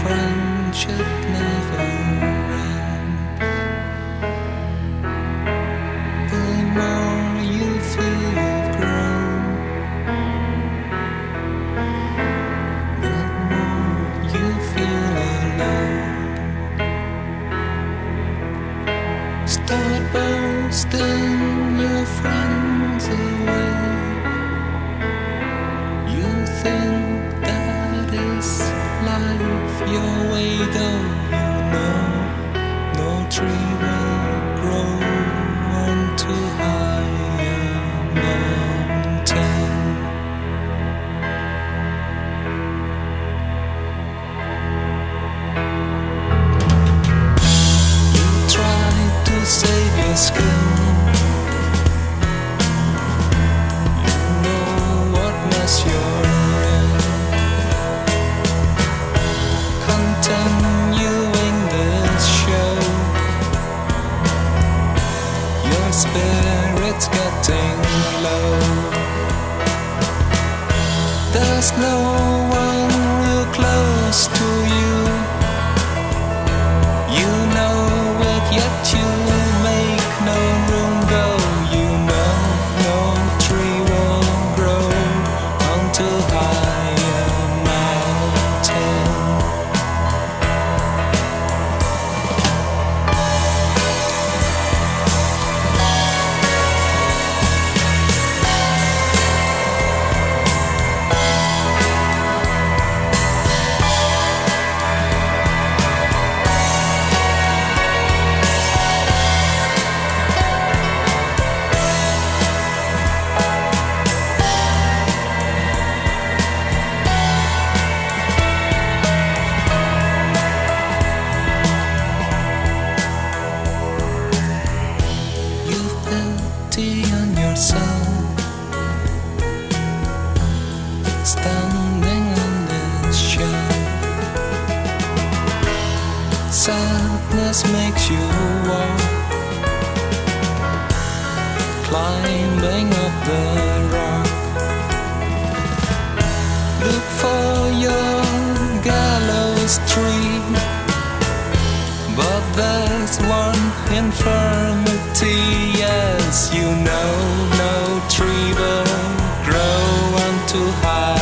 friendship never ends. The more you feel you've grown, the more you feel alone. Start boasting your friends away. You think that is life your way, though you know no tree will grow on too high a mountain. You try to save your skin. You know what mess you're in. Continuing this show, your spirit's getting low. There's no one real close to you. You know it, yet you make no room. Go, you know no tree will grow on too high a mountain. You've pity on yourself, standing on this shelf. Sadness makes you walk, climbing up the rock. Look for your gallows tree, but there's one infirmity. Yes, you know no tree will grow on too high